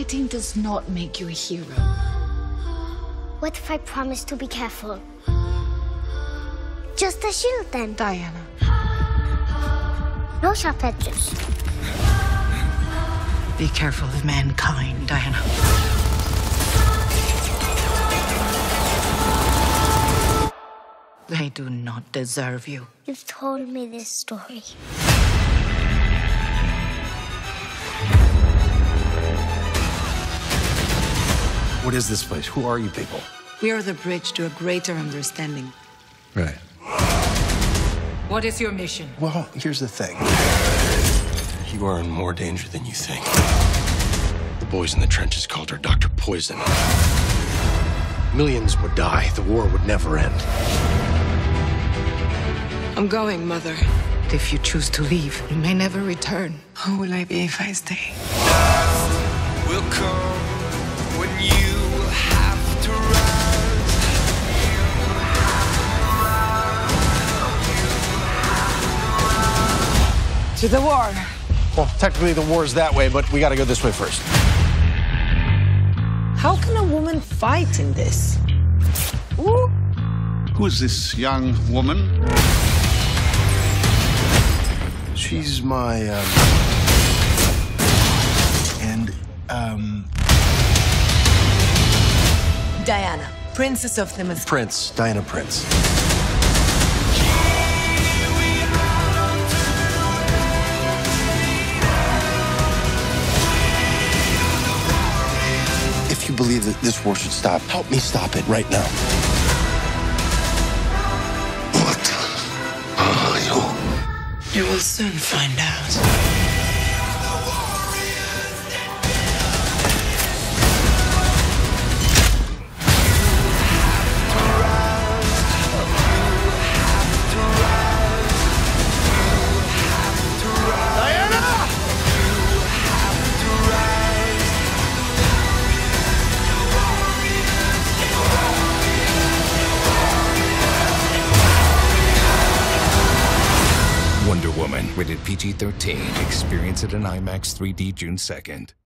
Fighting does not make you a hero. What if I promise to be careful? Just a shield, then. Diana. No sharp edges. Be careful of mankind, Diana. They do not deserve you. You've told me this story. What is this place? Who are you people? We are the bridge to a greater understanding. Right. What is your mission? Well, here's the thing. You are in more danger than you think. The boys in the trenches called her Dr. Poison. Millions would die. The war would never end. I'm going, Mother. If you choose to leave, you may never return. Who will I be if I stay? Will come when you have to rise. To the war. Well, technically the war's that way, but we gotta go this way first. How can a woman fight in this? Ooh. Who is this young woman? She's my, Diana, Princess of the Mist. Prince, Diana Prince. If you believe that this war should stop, help me stop it right now. What are you? You will soon find out. Wonder Woman, rated PG-13. Experience it in IMAX 3D June 2nd.